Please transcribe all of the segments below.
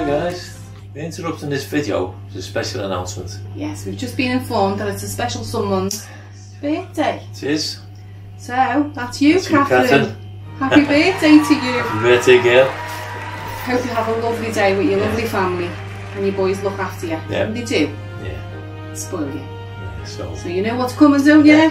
guys, we're interrupting this video. It's a special announcement. Yes, we've just been informed that it's a special someone's birthday. It is. So, that's you, That's you, Catherine. Happy birthday to you. Happy birthday, girl. Hope you have a lovely day with your lovely family and your boys look after you. Yeah. And they do. Yeah. Spoil you. Yeah, So you know what's coming, don't you?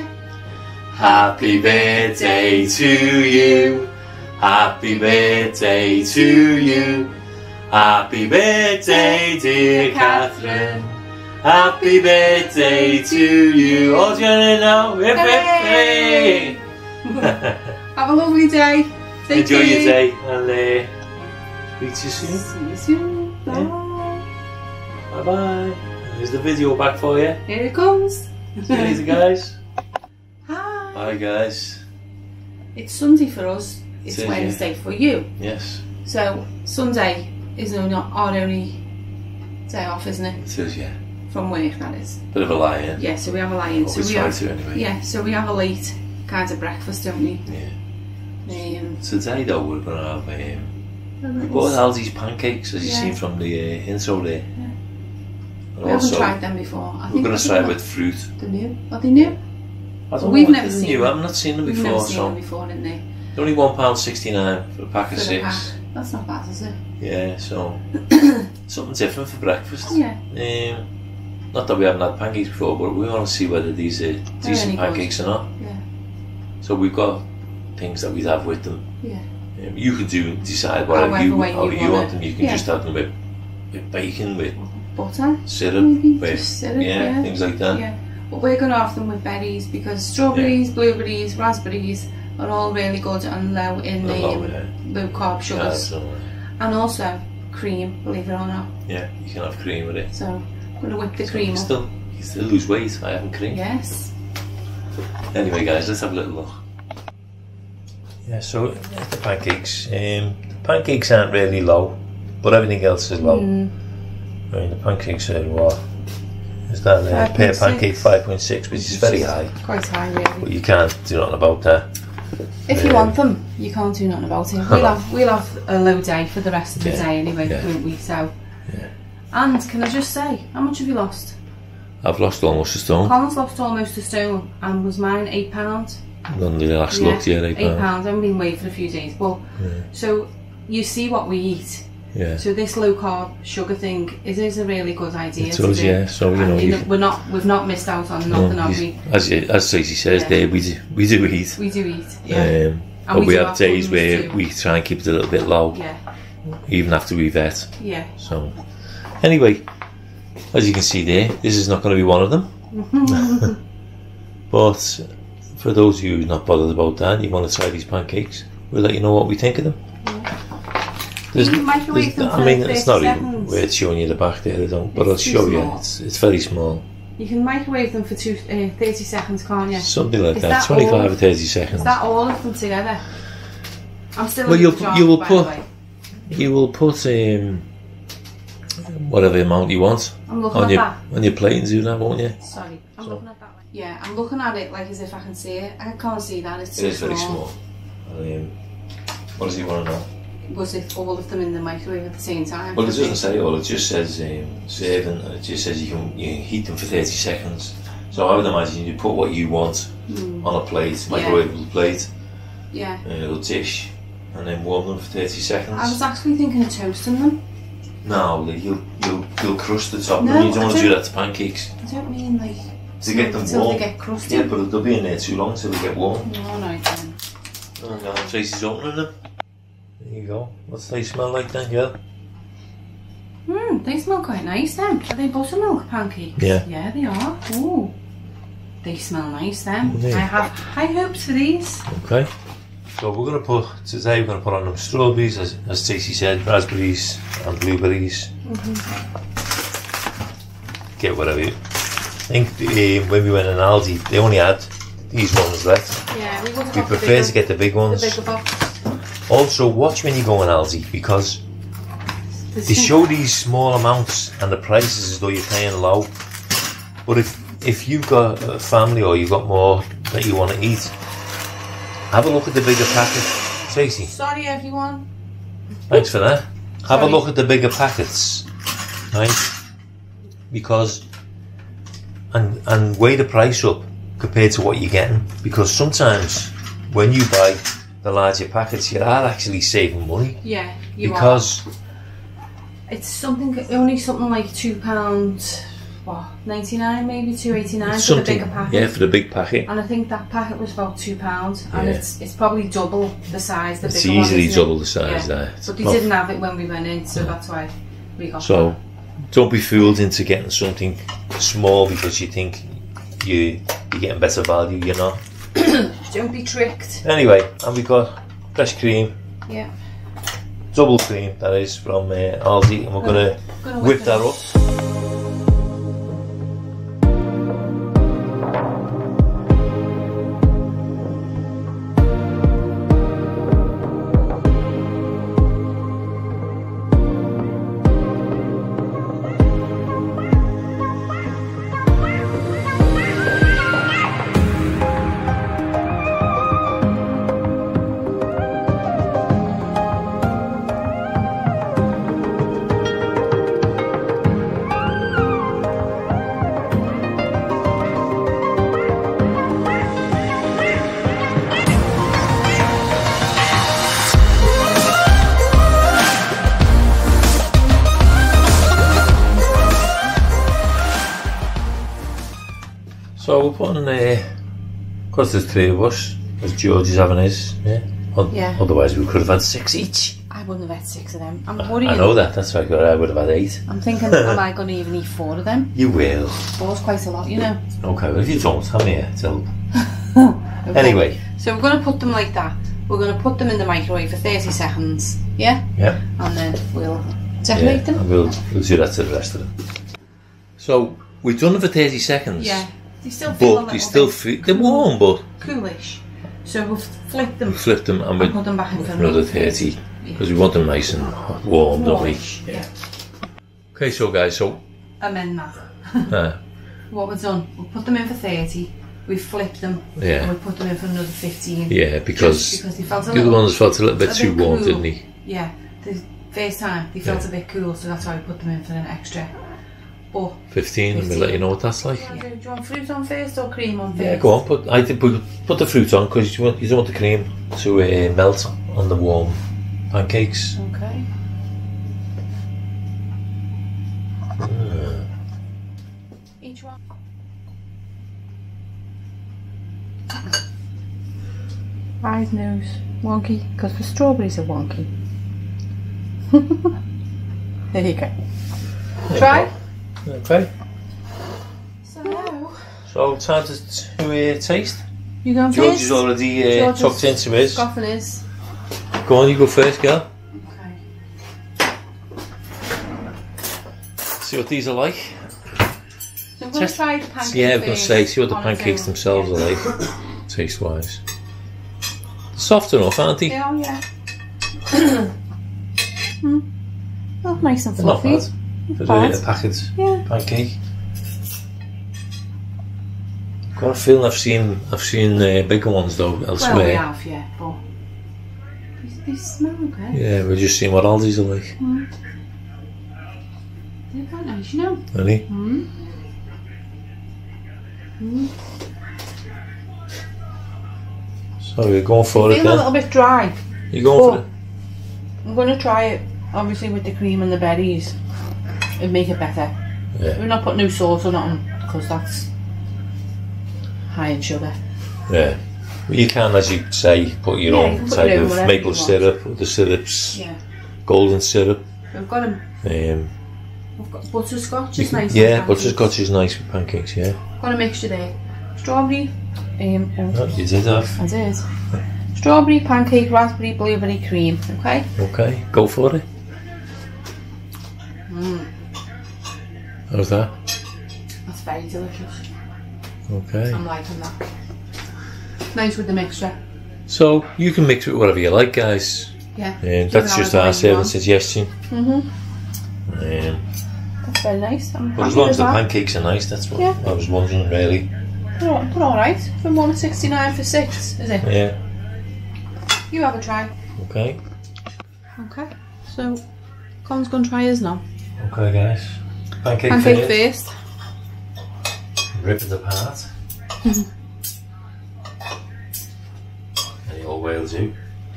Happy birthday to you. Happy birthday to you. Happy birthday, dear Catherine. Happy birthday to you. All together now. Hip, hip, hey. Have a lovely day. Take Enjoy your care. day and speak to you soon. See you soon. Bye. Yeah. Bye bye. There's the video back for you. Here it comes. See you later, guys. Hi. Bye, guys. It's Sunday for us. It's It is, Wednesday for you. Yes. So Sunday is not our only day off, isn't it? It is, yeah. From work, that is. Bit of a lie-in. Yeah, so we have a lie-in. Well, So we we try have, to anyway. yeah, so we have a late kind of breakfast, don't we? Yeah. Today though we're going to have we bought Aldi's pancakes, as you see from the intro there. Yeah. And We also, haven't tried them before. we're going to try with fruit. They're new. Are they new? I don't We've know, never seen new. them. I've not seen them We've before, never seen so them before, didn't they? they're only £1.69 for a pack of For the pack. 6. That's not bad, is it? Yeah, so something different for breakfast. Yeah. Not that we haven't had pancakes before, but we want to see whether these are decent any pancakes good. or not. Yeah. So we've got things that we'd have with them. Yeah. You can decide whatever you way you want them. You can Yeah. just have them with bacon, with Butter. syrup, Maybe with just syrup, yeah. things like that. Yeah. But we're going to have them with berries because strawberries, blueberries, raspberries are all really good and low in the low carb sugars. And also cream, believe it or not. Yeah, you can have cream with it. So I'm going to whip the So cream you up. can still lose weight by having cream. Yes. Anyway guys, let's have a little look. Yeah, so the pancakes. The pancakes aren't really low, but everything else is low. I mean the pancakes are what? Is that per pancake 5.6, which is very high. Quite high, really. But you can't do nothing about that. If you want them, you can't do nothing about it. We'll have a low day for the rest of the day anyway, won't we? So. Yeah. And can I just say, how much have you lost? I've lost almost a stone. Colin's lost almost a stone, and was mine £8? None of the last looked yet, £8. £8. I haven't been away for a few days. Well, so you see what we eat. Yeah. So this low carb sugar thing is a really good idea. It does, yeah. So you know, we've not missed out on nothing, have we? As Tracy says, there we do eat. We do eat, yeah. But we have days where we try and keep it a little bit low, even after we've ate. Yeah. So anyway, as you can see there, this is not going to be one of them. But for those of you who are not bothered about that and you want to try these pancakes, we'll let you know what we think of them. You can microwave them for 30 it's not seconds. even worth showing you the back there, but I'll show you. It's very small. You can microwave them for 30 seconds, can't you? Something like Is that, that 25 all? or 30 seconds. Is that all of them together? I'm still Well, in the jar, by you will put whatever amount you want I'm looking at on your plate and do that, won't you? Sorry, I'm looking at that. Yeah, I'm looking at it like as if I can see it. I can't see that. It's It too is very small. small. What does he want to know? Was it all of them in the microwave at the same time? Well, it doesn't say all. It just says serving. It just says you can heat them for 30 seconds. So I would imagine you put what you want on a plate, microwavable plate, in a little dish, and then warm them for 30 seconds. I was actually thinking of toasting them. No, you'll crush the top. No, You don't want to do that to pancakes. I don't mean like To get them until warm. they get crusty. Yeah, but they'll be in there too long till they get warm. No, then. And now Tracy's opening them. There you go. What's they smell like then, girl? They smell quite nice then. Are they buttermilk pancakes? Yeah. Yeah, they are. Ooh. They smell nice then. Yeah. I have high hopes for these. Okay. So we're going to put on them strawberries, as Tracy said, raspberries and blueberries. Get whatever you think. When we went in Aldi, they only had these ones left. Yeah, we would have We prefer to get the big ones. The bigger box. Also, watch when you go in Aldi, because they show these small amounts and the prices as though you're paying low. But if you've got a family or you've got more that you want to eat, have a look at the bigger packet. Tracy. Sorry everyone. Thanks for that. have a look at the bigger packets, right? Because and weigh the price up compared to what you're getting. Because sometimes when you buy the larger packets, you are actually saving money. Yeah, you because are. It's only something like £2. What, 99 maybe, 2.89 for the bigger packet. Yeah, for the big packet. And I think that packet was about £2, and it's probably double the size. It's easily double the size there. But they didn't have it when we went in, so that's why we got So, don't be fooled into getting something small because you think you're getting better value. You're not. Don't be tricked. Anyway, and we got fresh cream. Yeah. Double cream, that is, from Aldi, and we're gonna whip that up. So we're putting, because there's 3 of us, as George is having his, yeah? Otherwise we could have had 6 each. I wouldn't have had 6 of them. I'm worried. I know that's why I would have had 8. I'm thinking, am I going to even eat 4 of them? You will. 4's quite a lot, you know. Okay, well if you don't, I'm here to help. Okay. Anyway. So we're going to put them like that. We're going to put them in the microwave for 30 seconds, yeah? Yeah. And then we'll decorate them. And we'll do that to the rest of them. So, we've done it for 30 seconds. Yeah. They still feel they're warm, but coolish. So we'll flip them. Flip them and we'll put them back in for another 30 because we want them nice and warm, don't we? Yeah. Okay, so guys, amend that. What we've done, we'll put them in for 30. We flipped them. Yeah. And we put them in for another 15. Yeah, because they felt the other ones felt a little bit too warm, cool. didn't they? Yeah. The first time they felt a bit cool, so that's why we put them in for an extra. But 15, and we'll let you know what that's like. Yeah. Do you want fruit on first or cream on first? Yeah, go on. I think put the fruit on because you don't want the cream to melt on the warm pancakes. Okay. Each one. Eyes, nose, wonky, because the strawberries are wonky. There you go. Try. Okay. So time to taste. You going George first? is already tucked into his. Scoffing his. Go on, you go first, girl. Okay. See what these are like. So I'm going to try the pancakes. Yeah, I was going to say, see what the pancakes themselves are like, taste-wise. Soft enough, aren't they? They are, yeah. Oh, nice and fluffy. Not bad. For a packet pancake. I've got a feeling I've seen bigger ones though elsewhere. Well, we have, yeah, but they smell okay. Yeah, we're just seeing what Aldi's are like. They're quite nice, you know. Are they? So you're going for it then? Feel a little bit dry. You're going for it? I'm going to try it, obviously, with the cream and the berries. It'd make it better. Yeah. We're not putting no sauce or nothing because that's high in sugar. Yeah. Well, you can, as you say, put your own type of maple syrup, or the syrups, golden syrup. We've got them. We've got butterscotch. It's nice. Yeah, butterscotch is nice with pancakes. Yeah. Got a mixture there. Strawberry. Oh, you did have. I did. Strawberry, pancake, raspberry, blueberry, cream. Okay. Okay, go for it. How's that? That's very delicious. Okay. I'm liking that. Nice with the mixture. So you can mix it with whatever you like, guys. Yeah. That's just our serving suggestion. That's very nice. But as long as the pancakes are nice, that's what I was wondering, really. They're alright. For $1.69 for 6, is it? Yeah. You have a try. Okay. Okay. So Colin's going to try his now. Okay, guys. Pancake first. Rip it apart. Any old whales do.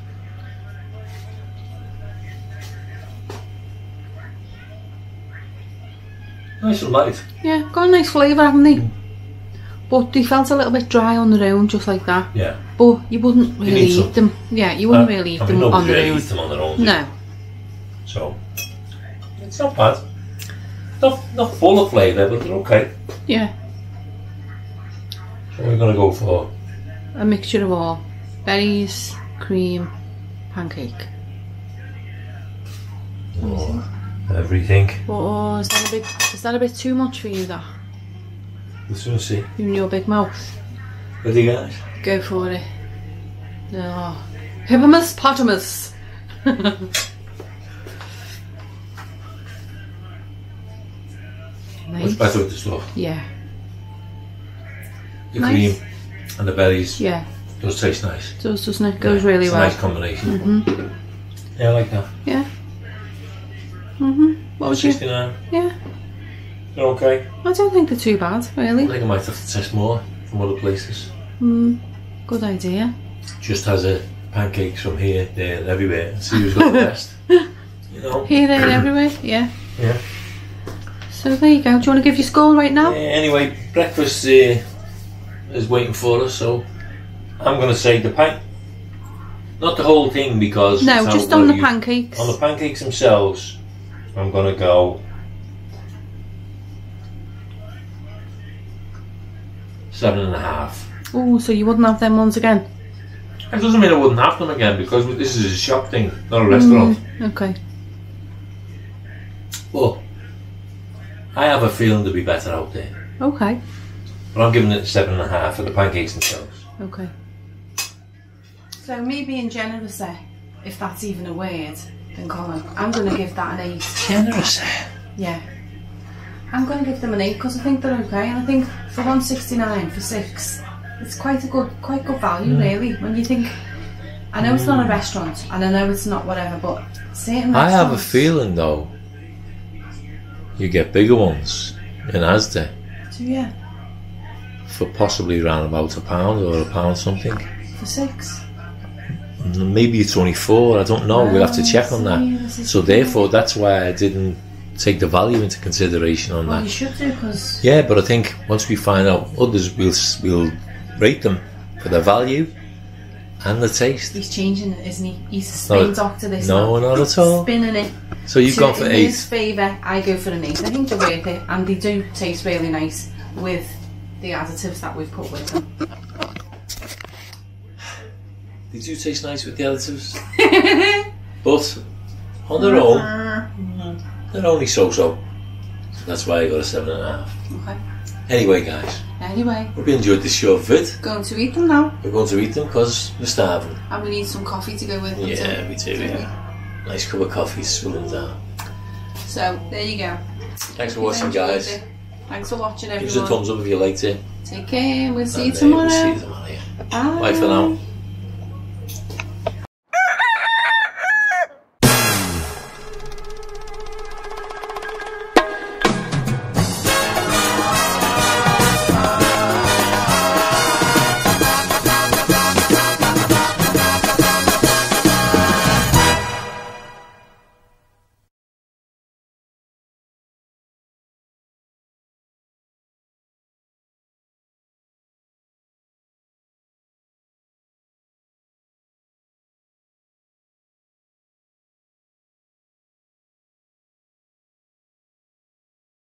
Nice and light. Yeah, got a nice flavour, haven't they? But they felt a little bit dry on their own, just like that. Yeah. But you wouldn't really eat them. Yeah, you wouldn't really eat them on their own. Eat them on their own. No. So, it's not bad. Not full of flavour, but they're okay. Yeah. So we're going to go for a mixture of all. Berries, cream, pancake. Oh, everything. Oh, is that a bit too much for you, that? Let's soon see. You and your big mouth. Ready, guys? Go for it. Oh. Hippopotamus. Nice. Much better with the stuff. Yeah. The cream and the berries. Yeah. Does taste nice. It does, doesn't it? Goes really well. It's a nice combination. Yeah, I like that. Yeah. What would 69. Yeah. They're okay. I don't think they're too bad, really. I think I might have to test more from other places. Good idea. Just as a pancakes from here, there, and everywhere. And see who's got the best. You know. Here, there, and everywhere. Yeah. Yeah. So there you go. Do you want to give your score right now? Anyway, breakfast is waiting for us, so I'm going to say not the whole thing, because no, just on the pancakes. On the pancakes themselves, I'm going to go 7.5. Oh, so you wouldn't have them ones again? It doesn't mean I wouldn't have them again, because this is a shop thing, not a restaurant. Okay. Well, I have a feeling to be better out there. Okay. But I'm giving it 7.5 for the pancakes themselves. Okay. So me being generous there, if that's even a word, then Colin, I'm going to give that an 8. Generous? Yeah. I'm going to give them an 8 because I think they're okay, and I think for 169 for 6, it's quite good value really. When you think, I know it's not a restaurant, and I know it's not whatever, but certain restaurants. I have a feeling though, you get bigger ones in Asda. Do you? For possibly around about £1 or £1 something. For 6? Maybe it's only 4, I don't know, we'll have to check on that. So therefore that's why I didn't take the value into consideration on that. Well, you should do, because... Yeah, but I think once we find out others, we'll rate them for their value and the taste. He's changing it, isn't he? He's a spin doctor this No, not at all. Spinning it. So you've gone for 8. In his favour, I go for an 8. I think they're worth it, and they do taste really nice with the additives that we've put with them. They do taste nice with the additives. But on their own, they're only so-so. That's why I got a 7.5. Okay. Anyway, guys. Anyway. Hope you enjoyed this short vid. Going to eat them now. We're going to eat them because we're starving. And we need some coffee to go with them. Yeah, we do. Yeah. Nice cup of coffee swilling down. So, there you go. Thanks for watching, guys. Thanks for watching, everyone. Give us a thumbs up if you liked it. Take care. We'll see you tomorrow. We'll see you tomorrow. Yeah. Bye. Bye for now.